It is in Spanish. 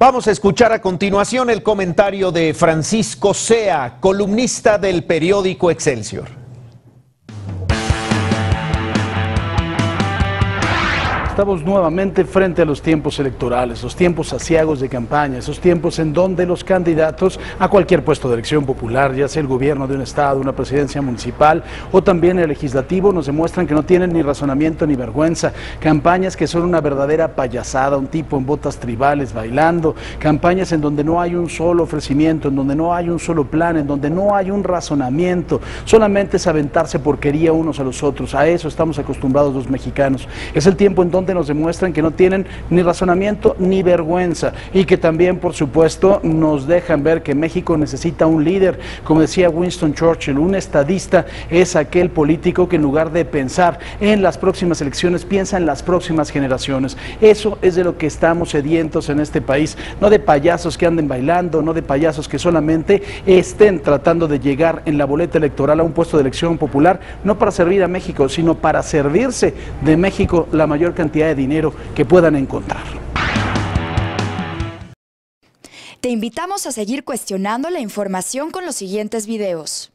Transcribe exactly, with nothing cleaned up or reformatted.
Vamos a escuchar a continuación el comentario de Francisco Sea, columnista del periódico Excelsior. Estamos nuevamente frente a los tiempos electorales, los tiempos aciagos de campaña, esos tiempos en donde los candidatos a cualquier puesto de elección popular, ya sea el gobierno de un estado, una presidencia municipal o también el legislativo, nos demuestran que no tienen ni razonamiento ni vergüenza. Campañas que son una verdadera payasada, un tipo en botas tribales bailando, campañas en donde no hay un solo ofrecimiento, en donde no hay un solo plan, en donde no hay un razonamiento, solamente es aventarse porquería unos a los otros. A eso estamos acostumbrados los mexicanos. Es el tiempo en donde nos demuestran que no tienen ni razonamiento ni vergüenza y que también, por supuesto, nos dejan ver que México necesita un líder. Como decía Winston Churchill, un estadista es aquel político que en lugar de pensar en las próximas elecciones, piensa en las próximas generaciones. Eso es de lo que estamos sedientos en este país, no de payasos que anden bailando, no de payasos que solamente estén tratando de llegar en la boleta electoral a un puesto de elección popular, no para servir a México, sino para servirse de México la mayor cantidad de dinero que puedan encontrar. Te invitamos a seguir cuestionando la información con los siguientes videos.